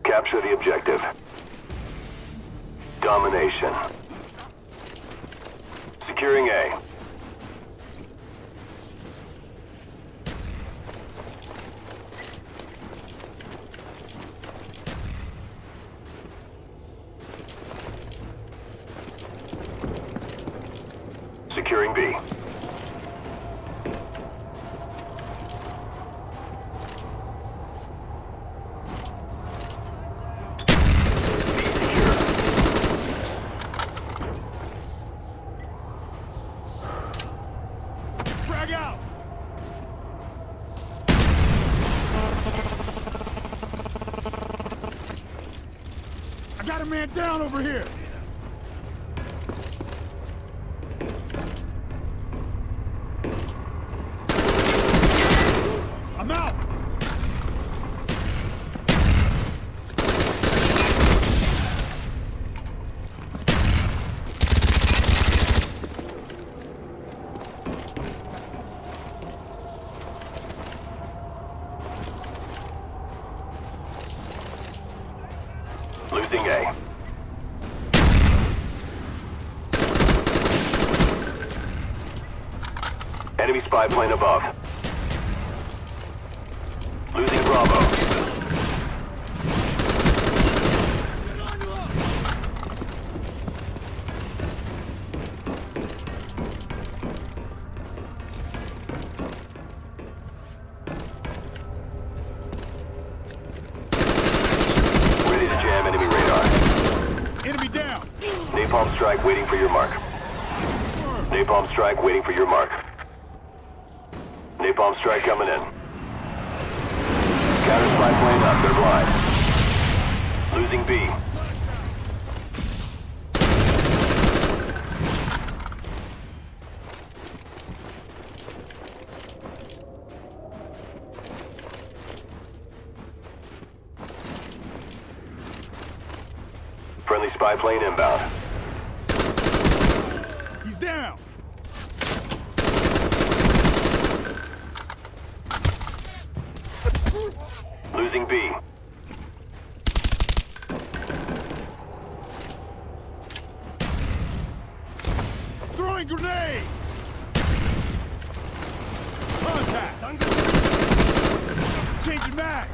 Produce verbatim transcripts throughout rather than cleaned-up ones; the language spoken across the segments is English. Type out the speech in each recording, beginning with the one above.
Capture the objective. Domination. Securing A. Securing B. Frag out! I got a man down over here! I'm out! Losing A. Enemy spy plane above. Losing Bravo. Ready to jam enemy radar. Enemy down! Napalm strike waiting for your mark. Napalm strike waiting for your mark. Napalm strike coming in. Counter spy plane up, they're blind. Losing B. Friendly spy plane inbound. He's down! Losing B. Throwing grenade! Contact! Changing mag!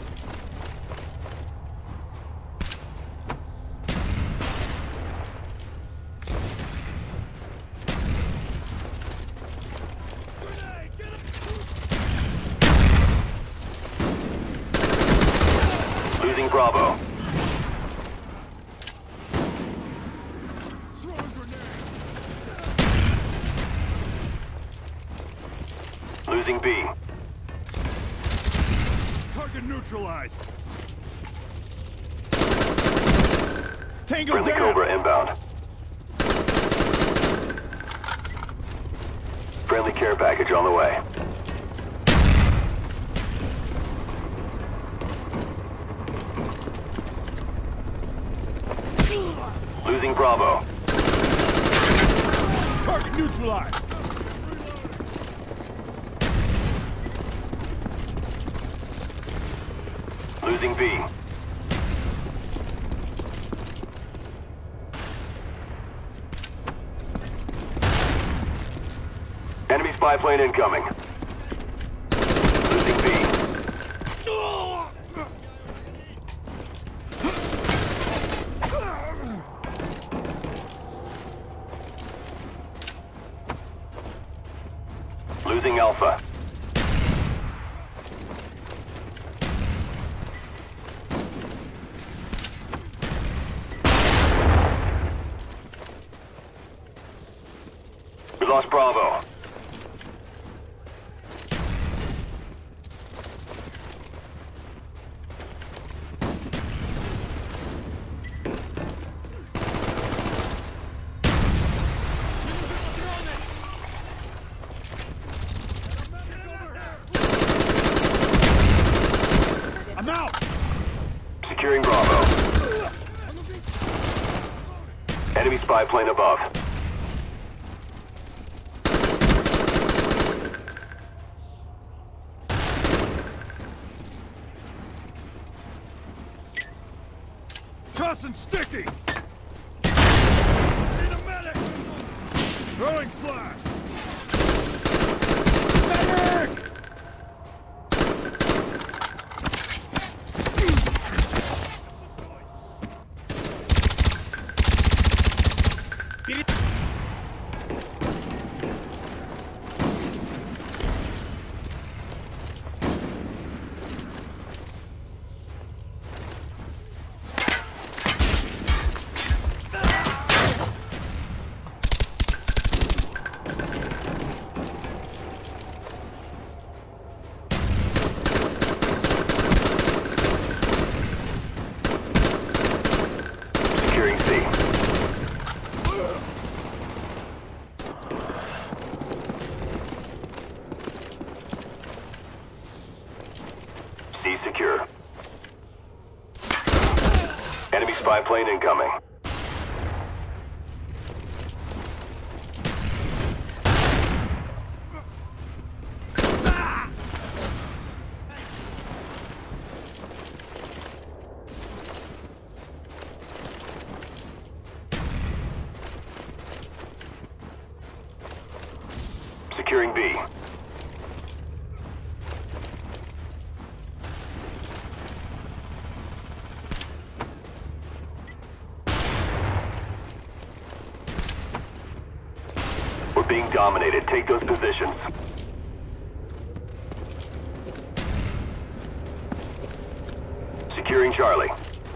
Losing Bravo. Throwing grenade! Losing B. Target neutralized! Tango Friendly down! Cobra inbound. Friendly care package on the way. Losing Bravo. Target neutralized! Losing B. Enemy spy plane incoming. Losing B. Losing Alpha. We lost Bravo. I'm out! Securing Bravo. Enemy spy plane above. Sus and sticky! Need a medic! Throwing flash! Medic! Get it! Securing C. C secure. Enemy spy plane incoming. Securing B. We're being dominated. Take those positions. Securing Charlie.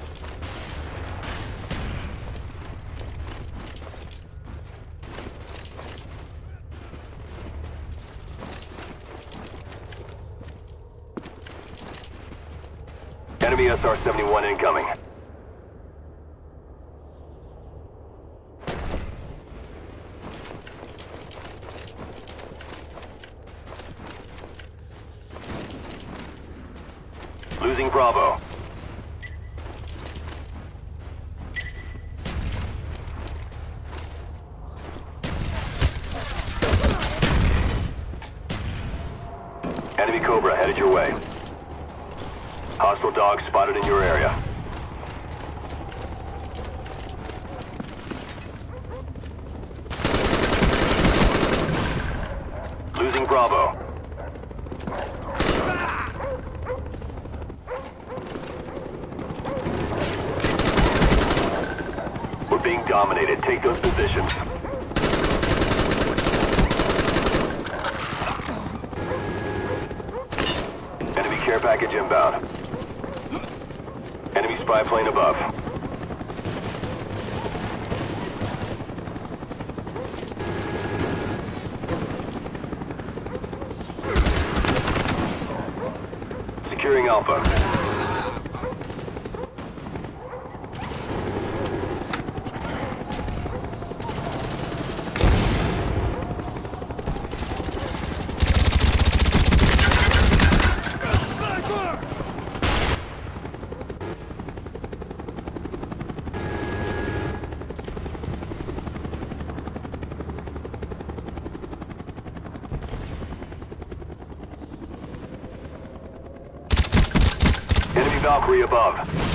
Enemy S R seventy-one incoming. Losing Bravo. Enemy Cobra headed your way. Hostile dogs spotted in your area. Losing Bravo. We're being dominated. Take those positions. Enemy care package inbound. Enemy spy plane above. Securing Alpha. Sniper! Enemy Valkyrie above.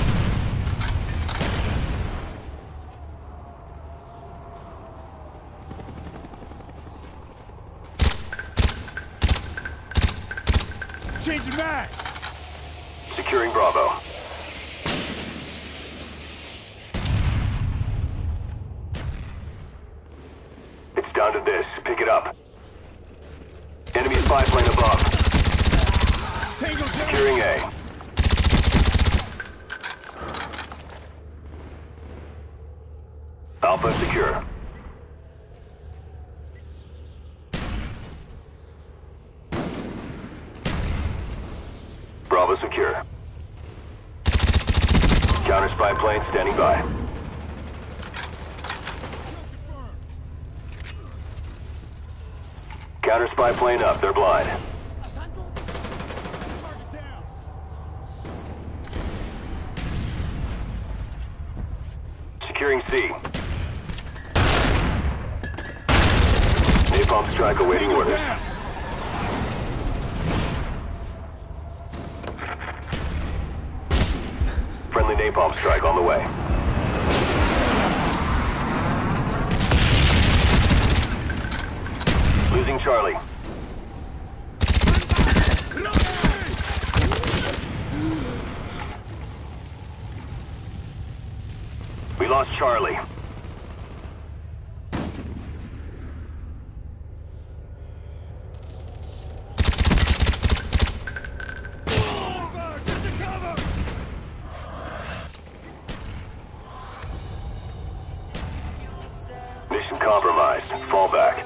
Changing mag! Securing Bravo. It's down to this. Pick it up. Enemy spy plane above. Tango down! Securing A. Alpha secure. Bravo secure. Counter spy plane standing by. Counter spy plane up. They're blind. Target down! Securing C. Napalm strike awaiting Tango orders. down! Friendly napalm strike on the way. losing Charlie. We lost Charlie. Get the cover! Mission compromised. Fall back.